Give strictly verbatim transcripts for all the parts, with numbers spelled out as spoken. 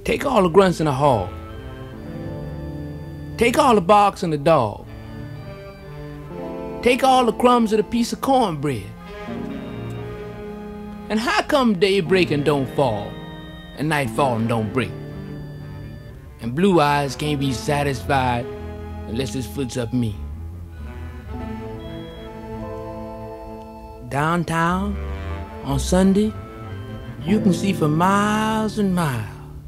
Take all the grunts in the hall. Take all the barks and the dog. Take all the crumbs of the piece of cornbread. And how come day breaking don't fall, and night falling don't break? And blue eyes can't be satisfied unless his foot's up me. Downtown on Sunday, you can see for miles and miles.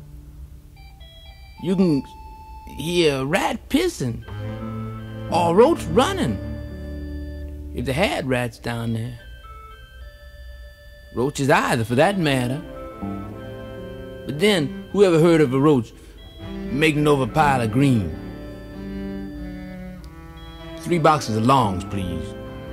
You can hear a rat pissing or a roach running, if they had rats down there. Roaches either, for that matter. But then, who ever heard of a roach making over a pile of green? Three boxes of longs, please.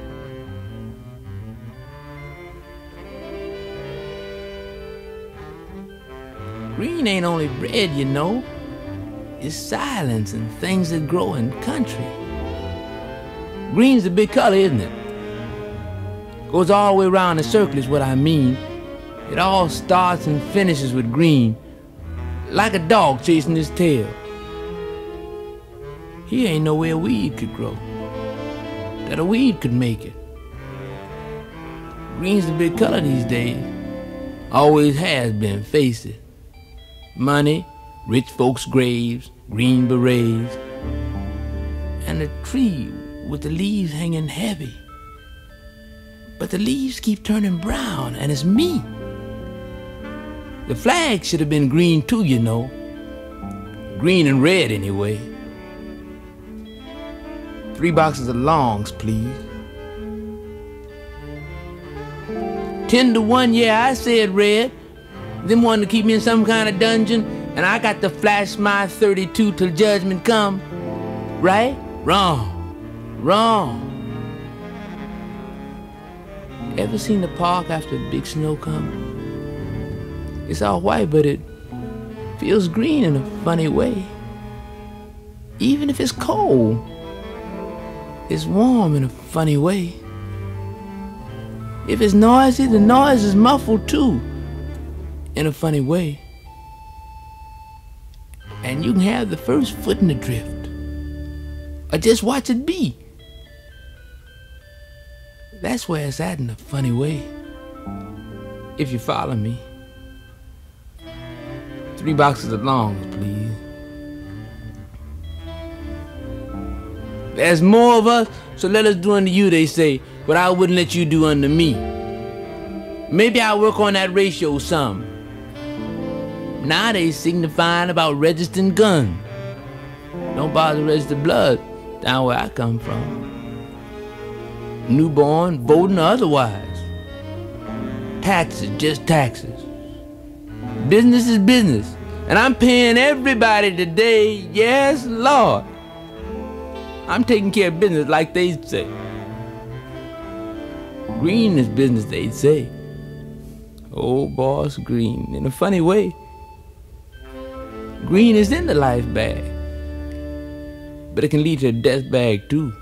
Green ain't only bread, you know. It's silence and things that grow in country. Green's a big color, isn't it? Goes all the way around in circle is what I mean. It all starts and finishes with green, like a dog chasing his tail. Here ain't nowhere a weed could grow, that a weed could make it. Green's the big color these days. Always has been, face it. Money, rich folks' graves, green berets, and a tree with the leaves hanging heavy. But the leaves keep turning brown, and it's me. The flag should have been green too, you know. Green and red, anyway. Three boxes of longs, please. Ten to one, yeah, I said red. Them wanted to keep me in some kind of dungeon, and I got to flash my thirty-two till judgment come. Right? Wrong. Wrong. Ever seen the park after big snow come? It's all white, but it feels green in a funny way. Even if it's cold, it's warm in a funny way. If it's noisy, the noise is muffled too, in a funny way. And you can have the first foot in the drift, or just watch it be. That's where it's at in a funny way, if you follow me. Three boxes of longs, please. There's more of us, so let us do unto you, they say, what I wouldn't let you do unto me. Maybe I'll work on that ratio some. Now they signifying about registering guns. Don't bother to register blood down where I come from. Newborn, voting or otherwise. Taxes, just taxes. Business is business. And I'm paying everybody today, yes, Lord. I'm taking care of business like they say. Green is business, they'd say. Old boss green, in a funny way. Green is in the life bag, but it can lead to a death bag too.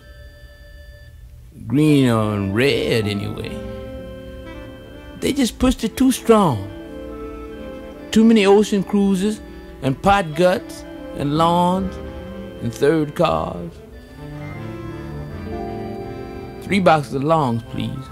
Green on red anyway. They just pushed it too strong. Too many ocean cruises and pot guts and lawns and third cars. Three boxes of longs, please.